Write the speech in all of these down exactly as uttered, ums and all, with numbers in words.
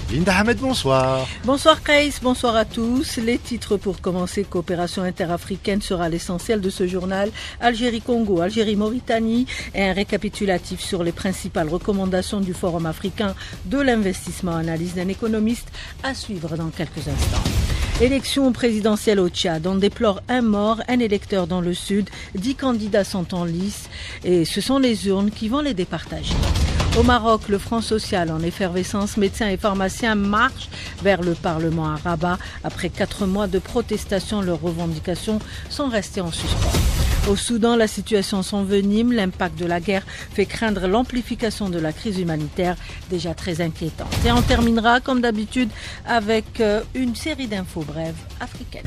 Linda Hamed, bonsoir. Bonsoir Kaïs, bonsoir à tous. Les titres pour commencer, coopération interafricaine sera l'essentiel de ce journal. Algérie-Congo, Algérie-Mauritanie et un récapitulatif sur les principales recommandations du Forum africain de l'investissement. Analyse d'un économiste à suivre dans quelques instants. Élection présidentielle au Tchad. On déplore un mort, un électeur dans le sud. Dix candidats sont en lice et ce sont les urnes qui vont les départager. Au Maroc, le Front social en effervescence, médecins et pharmaciens marchent vers le Parlement à Rabat. Après quatre mois de protestation, leurs revendications sont restées en suspens. Au Soudan, la situation s'envenime. L'impact de la guerre fait craindre l'amplification de la crise humanitaire, déjà très inquiétante. Et on terminera, comme d'habitude, avec une série d'infos brèves africaines.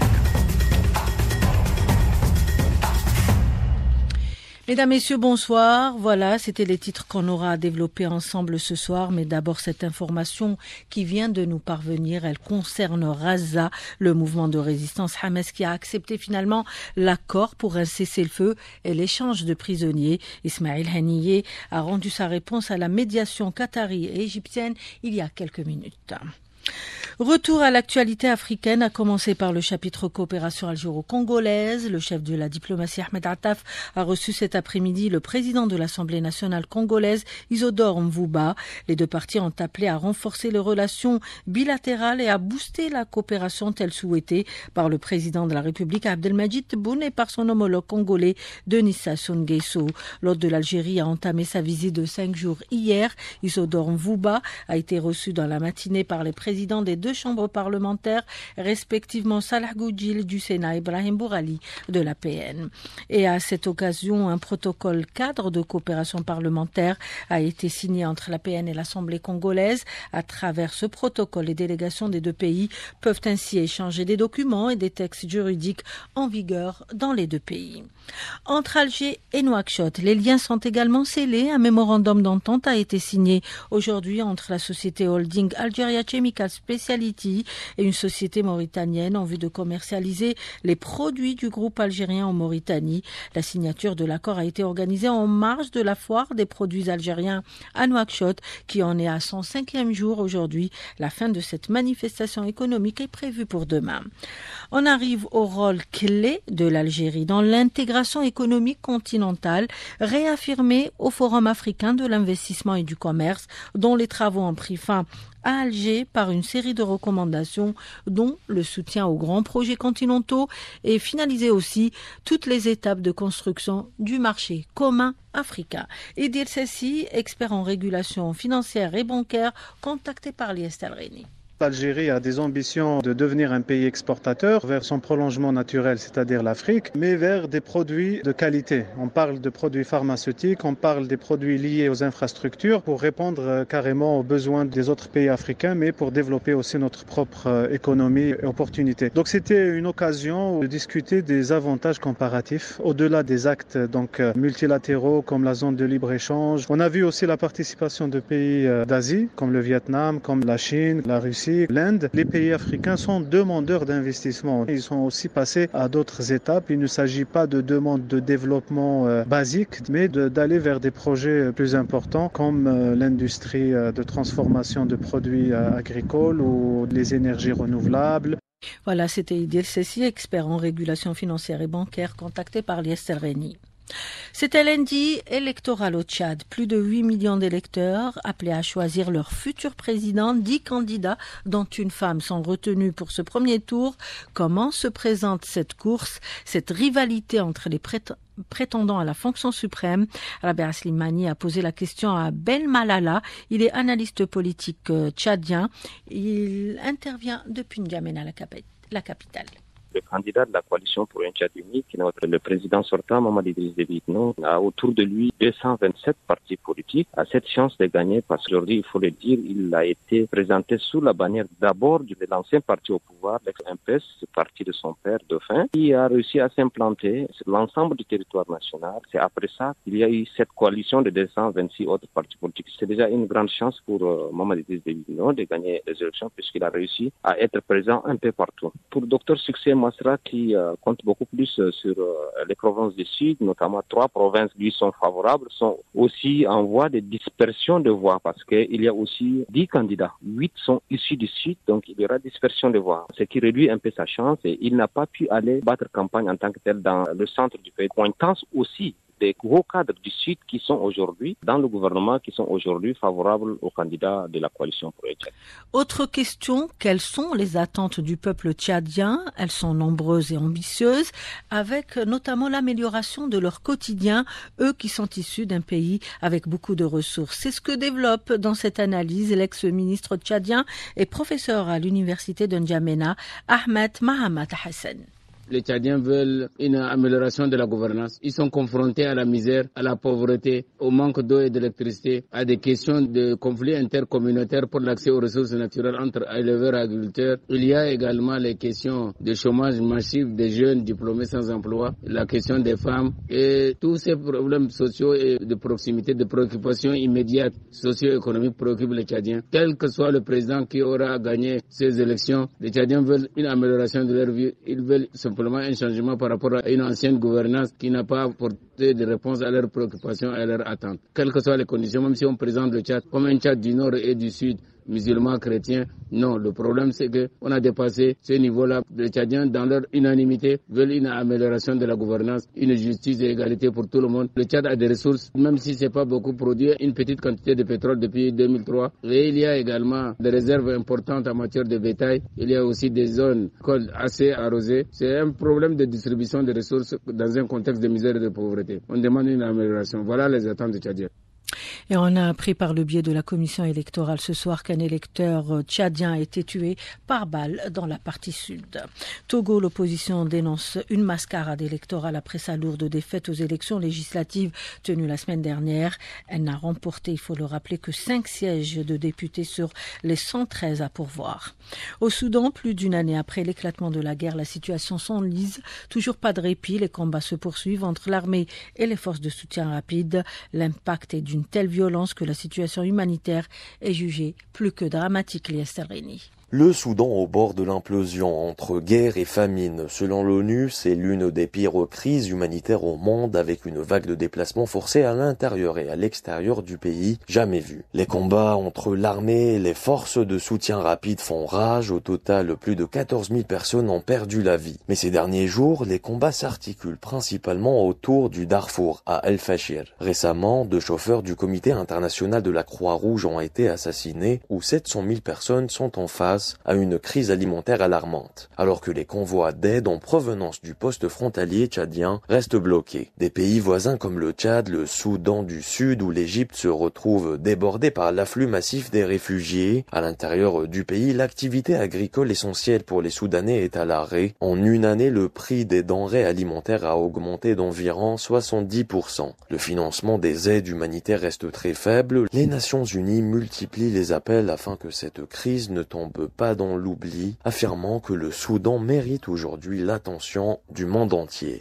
Mesdames, Messieurs, bonsoir. Voilà, c'était les titres qu'on aura à développer ensemble ce soir. Mais d'abord, cette information qui vient de nous parvenir, elle concerne Raza, le mouvement de résistance Hamas qui a accepté finalement l'accord pour un cessez-le-feu et l'échange de prisonniers. Ismaël Haniyeh a rendu sa réponse à la médiation qatari et égyptienne il y a quelques minutes. Retour à l'actualité africaine, à commencer par le chapitre coopération algéro-congolaise. Le chef de la diplomatie Ahmed Attaf a reçu cet après-midi le président de l'Assemblée nationale congolaise, Isidore Mvouba. Les deux parties ont appelé à renforcer les relations bilatérales et à booster la coopération telle souhaitée par le président de la République Abdelmadjid Tebboune et par son homologue congolais Denis Sassou Nguesso. L'hôte de l'Algérie a entamé sa visite de cinq jours hier. Isidore Mvouba a été reçu dans la matinée par les présidents des deux chambres parlementaires, respectivement Salah Goudjil du Sénat et Ibrahim Bourali de la P N. Et à cette occasion, un protocole cadre de coopération parlementaire a été signé entre la P N et l'Assemblée congolaise. À travers ce protocole, les délégations des deux pays peuvent ainsi échanger des documents et des textes juridiques en vigueur dans les deux pays. Entre Alger et Nouakchott, les liens sont également scellés. Un mémorandum d'entente a été signé aujourd'hui entre la société holding Algeria Chemical Speciality et une société mauritanienne en vue de commercialiser les produits du groupe algérien en Mauritanie. La signature de l'accord a été organisée en marge de la foire des produits algériens à Nouakchott, qui en est à son cinquième jour aujourd'hui. La fin de cette manifestation économique est prévue pour demain. On arrive au rôle clé de l'Algérie dans l'intégration économique continentale, réaffirmée au Forum africain de l'investissement et du commerce, dont les travaux ont pris fin à Alger par une série de recommandations, dont le soutien aux grands projets continentaux et finaliser aussi toutes les étapes de construction du marché commun africain. Idil Sessi, expert en régulation financière et bancaire, contacté par l'I S T L Réni. L'Algérie a des ambitions de devenir un pays exportateur vers son prolongement naturel, c'est-à-dire l'Afrique, mais vers des produits de qualité. On parle de produits pharmaceutiques, on parle des produits liés aux infrastructures pour répondre carrément aux besoins des autres pays africains, mais pour développer aussi notre propre économie et opportunités. Donc c'était une occasion de discuter des avantages comparatifs au-delà des actes donc multilatéraux comme la zone de libre-échange. On a vu aussi la participation de pays d'Asie comme le Vietnam, comme la Chine, la Russie, l'Inde. Les pays africains sont demandeurs d'investissement. Ils sont aussi passés à d'autres étapes. Il ne s'agit pas de demandes de développement euh, basiques, mais de, d'aller vers des projets plus importants comme euh, l'industrie euh, de transformation de produits euh, agricoles ou les énergies renouvelables. Voilà, c'était Idil Sessi, expert en régulation financière et bancaire, contacté par l'I S T L Réni. C'était lundi électoral au Tchad. Plus de huit millions d'électeurs appelés à choisir leur futur président. Dix candidats, dont une femme, sont retenus pour ce premier tour. Comment se présente cette course, cette rivalité entre les prét- prétendants à la fonction suprême? Rabia Slimani a posé la question à Ben Malala. Il est analyste politique tchadien. Il intervient depuis N'Djamena, la capitale. Le candidat de la coalition pour un Tchad unique, notre, le président sortant, Mamadou Idriss Déby Itno, a autour de lui deux cent vingt-sept partis politiques, a cette chance de gagner parce qu'aujourd'hui, il faut le dire, il a été présenté sous la bannière d'abord de l'ancien parti au pouvoir, l'ex-M P S, ce parti de son père, Dauphin, qui a réussi à s'implanter sur l'ensemble du territoire national. C'est après ça qu'il y a eu cette coalition de deux cent vingt-six autres partis politiques. C'est déjà une grande chance pour euh, Mamadou Idriss Déby Itno de gagner les élections puisqu'il a réussi à être présent un peu partout. Pour Docteur Succès Masra qui euh, compte beaucoup plus euh, sur euh, les provinces du Sud, notamment trois provinces lui sont favorables, sont aussi en voie de dispersion de voix parce qu'il y a aussi dix candidats. Huit sont issus du Sud, donc il y aura dispersion de voix, ce qui réduit un peu sa chance et il n'a pas pu aller battre campagne en tant que tel dans le centre du pays. Pointant aussi des gros cadres du Sud qui sont aujourd'hui dans le gouvernement, qui sont aujourd'hui favorables aux candidats de la coalition pour le Tchad. Autre question, quelles sont les attentes du peuple tchadien? Elles sont nombreuses et ambitieuses, avec notamment l'amélioration de leur quotidien, eux qui sont issus d'un pays avec beaucoup de ressources. C'est ce que développe dans cette analyse l'ex-ministre tchadien et professeur à l'université de N'Djamena, Ahmed Mahamat Hassan. Les Tchadiens veulent une amélioration de la gouvernance. Ils sont confrontés à la misère, à la pauvreté, au manque d'eau et d'électricité, à des questions de conflits intercommunautaires pour l'accès aux ressources naturelles entre éleveurs et agriculteurs. Il y a également les questions de chômage massif des jeunes diplômés sans emploi, la question des femmes et tous ces problèmes sociaux et de proximité, de préoccupations immédiates socio-économiques préoccupent les Tchadiens. Quel que soit le président qui aura gagné ces élections, les Tchadiens veulent une amélioration de leur vie. Ils veulent simplement un changement par rapport à une ancienne gouvernance qui n'a pas apporté de réponse à leurs préoccupations et à leurs attentes. Quelles que soient les conditions, même si on présente le Tchad comme un Tchad du Nord et du Sud, musulmans, chrétiens, non. Le problème, c'est qu'on a dépassé ce niveau-là. Les Tchadiens, dans leur unanimité, veulent une amélioration de la gouvernance, une justice et égalité pour tout le monde. Le Tchad a des ressources, même si c'est pas beaucoup produit, une petite quantité de pétrole depuis deux mille trois. Et il y a également des réserves importantes en matière de bétail. Il y a aussi des zones assez arrosées. C'est un problème de distribution des ressources dans un contexte de misère et de pauvreté. On demande une amélioration. Voilà les attentes des Tchadiens. Et on a appris par le biais de la commission électorale ce soir qu'un électeur tchadien a été tué par balle dans la partie sud. Togo, l'opposition dénonce une mascarade électorale après sa lourde défaite aux élections législatives tenues la semaine dernière. Elle n'a remporté, il faut le rappeler, que cinq sièges de députés sur les cent treize à pourvoir. Au Soudan, plus d'une année après l'éclatement de la guerre, la situation s'enlise. Toujours pas de répit, les combats se poursuivent entre l'armée et les forces de soutien rapide. L'impact est d'une telle violence que la situation humanitaire est jugée plus que dramatique, Liestel Reni. Le Soudan au bord de l'implosion entre guerre et famine. Selon l'ONU, c'est l'une des pires crises humanitaires au monde avec une vague de déplacements forcés à l'intérieur et à l'extérieur du pays jamais vue. Les combats entre l'armée et les forces de soutien rapide font rage. Au total, plus de quatorze mille personnes ont perdu la vie. Mais ces derniers jours, les combats s'articulent principalement autour du Darfour, à El Fashir. Récemment, deux chauffeurs du Comité international de la Croix-Rouge ont été assassinés où sept cent mille personnes sont en face à une crise alimentaire alarmante, alors que les convois d'aide en provenance du poste frontalier tchadien restent bloqués. Des pays voisins comme le Tchad, le Soudan du Sud ou l'Égypte se retrouvent débordés par l'afflux massif des réfugiés. À l'intérieur du pays, l'activité agricole essentielle pour les Soudanais est à l'arrêt. En une année, le prix des denrées alimentaires a augmenté d'environ soixante-dix pour cent. Le financement des aides humanitaires reste très faible. Les Nations Unies multiplient les appels afin que cette crise ne tombe pas dans l'oubli, affirmant que le Soudan mérite aujourd'hui l'attention du monde entier.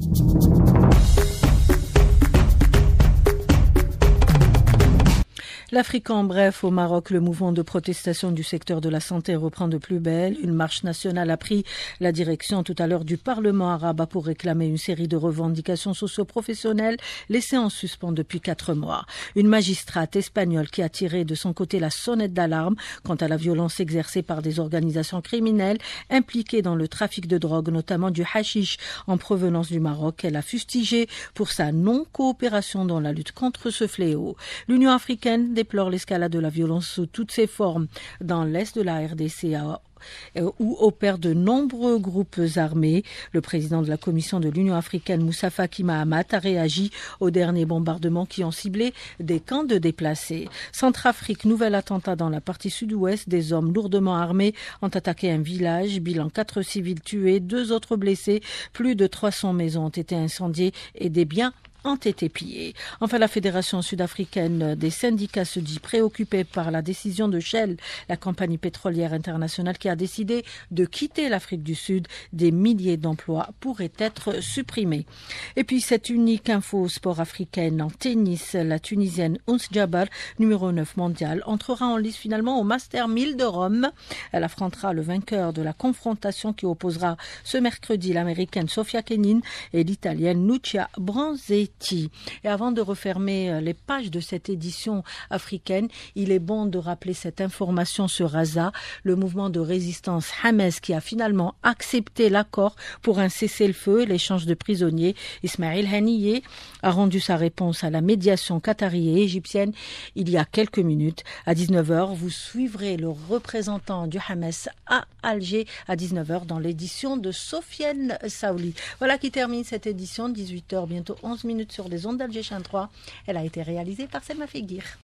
L'Afrique en bref, au Maroc, le mouvement de protestation du secteur de la santé reprend de plus belle. Une marche nationale a pris la direction tout à l'heure du Parlement arabe pour réclamer une série de revendications socio-professionnelles laissées en suspens depuis quatre mois. Une magistrate espagnole qui a tiré de son côté la sonnette d'alarme quant à la violence exercée par des organisations criminelles impliquées dans le trafic de drogue, notamment du hashish en provenance du Maroc. Elle a fustigé pour sa non-coopération dans la lutte contre ce fléau. L'Union africaine déplore l'escalade de la violence sous toutes ses formes dans l'est de la R D C où opèrent de nombreux groupes armés. Le président de la Commission de l'Union africaine, Moussa Faki Mahamat, a réagi aux derniers bombardements qui ont ciblé des camps de déplacés. Centrafrique, nouvel attentat dans la partie sud-ouest. Des hommes lourdement armés ont attaqué un village. Bilan quatre civils tués, deux autres blessés. Plus de trois cents maisons ont été incendiées et des biens ont été pillés. Enfin, la Fédération sud-africaine des syndicats se dit préoccupée par la décision de Shell, la compagnie pétrolière internationale qui a décidé de quitter l'Afrique du Sud. Des milliers d'emplois pourraient être supprimés. Et puis, cette unique info sport africaine en tennis, la Tunisienne Ons Jabeur, numéro neuf mondial, entrera en lice finalement au Master mille de Rome. Elle affrontera le vainqueur de la confrontation qui opposera ce mercredi l'américaine Sofia Kenin et l'italienne Lucia Bronzetti. Et avant de refermer les pages de cette édition africaine, il est bon de rappeler cette information sur Gaza, le mouvement de résistance Hamas qui a finalement accepté l'accord pour un cessez-le-feu et l'échange de prisonniers. Ismail Haniyeh a rendu sa réponse à la médiation qatari et égyptienne il y a quelques minutes. À dix-neuf heures, vous suivrez le représentant du Hamas à Alger à dix-neuf heures dans l'édition de Sofiane Saouli. Voilà qui termine cette édition, dix-huit heures, bientôt onze minutes sur les ondes d'Alger Chan trois. Elle a été réalisée par Selma Figuir.